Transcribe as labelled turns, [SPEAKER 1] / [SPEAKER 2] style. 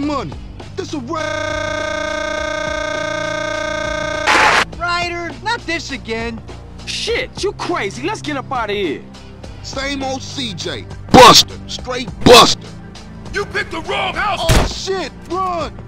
[SPEAKER 1] money. This a
[SPEAKER 2] Ryder, not this again.
[SPEAKER 3] Shit, you crazy. Let's get up out of here.
[SPEAKER 1] Same old CJ. Buster. Straight Buster.
[SPEAKER 4] You picked the wrong house!
[SPEAKER 1] Oh, shit. Run.